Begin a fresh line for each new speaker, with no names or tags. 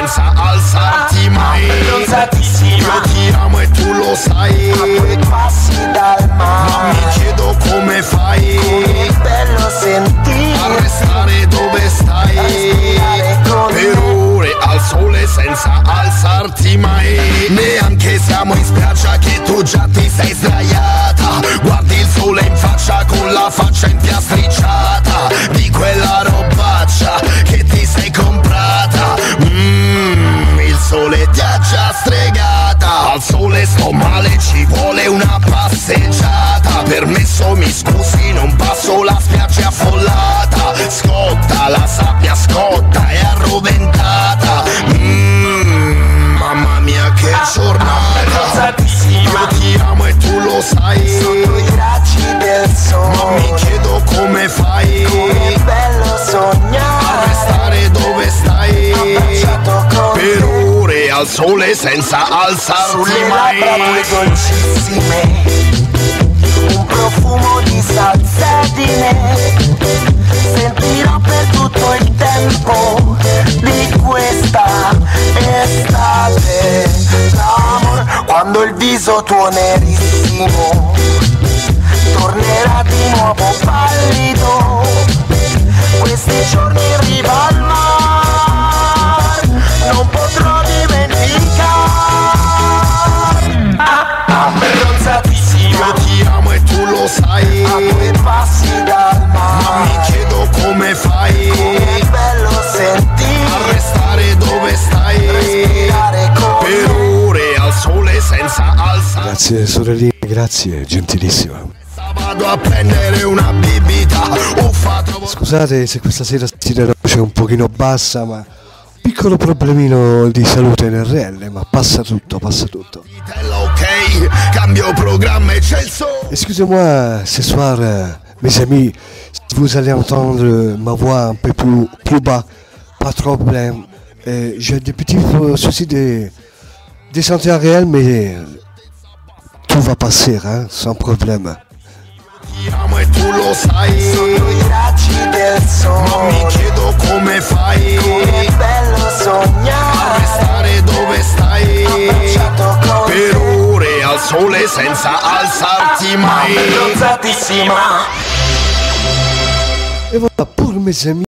senza alzarti mai. Io ti amo e tu lo sai.
A due passi dal mare,
ma mi chiedo come fai.
Come è bello sentire
a restare dove stai. Per ore al sole senza alzarti mai. Neanche siamo in spiaggia che tu già ti sei sdraiata. Guardi il sole in faccia con la faccia impiastricciata di quella robaccia che ti sei comprata. Il sole ti ha già stregata. Al sole sto male, ci vuole una passeggiata. Permesso, mi scusi, non passo, la spiaggia è affollata. Scotta, la sabbia scotta, è arroventata. Mamma mia che giornata. Io ti amo e tu lo sai.
sotto i raggi del sole,
ma mi chiedo come fai.
Come è bello sognare
a restare dove stai.
Abbracciato con
per ore al sole senza alzarti
sulle
mai.
labbra tue dolcissime, un profumo di salsedine. Sentirò per tutto il tempo di questa estate l'amor, quando il viso tuo nerissimo tornerà di nuovo pallido. Questi giorni in riva al mar non potrò dimenticare. Abbronzatissima,
io ti amo e tu lo sai.
a due passi dal mare,
ma mi chiedo come fai.
Come è bello sentire
a restare dove stai.
respirare con
per ore al sole senza alzarti.
Grazie sorellina, grazie, gentilissima.
Vado a prendere una bibita.
Scusate se questa sera la voce è un pochino bassa, ma piccolo problemino di salute NRL, ma passa tutto, passa tutto.
Ok, cambio programma e c'è il sole.
Excusez-moi, ce soir, mes amis, si vous allez entendre ma voix un peu plus bas, pas de problème. J'ai des petits soucis de santé réelle, mais tout va passer, hein, sans problème.
Ti amo e tu lo sai.
sotto i raggi del
ma mi
sole.
chiedo come fai.
Come è bello
a
sognare
restare dove stai.
abbracciato con
per ore al sole senza alzarti mai.
abbronzatissima.
Et voilà, pour mes amis.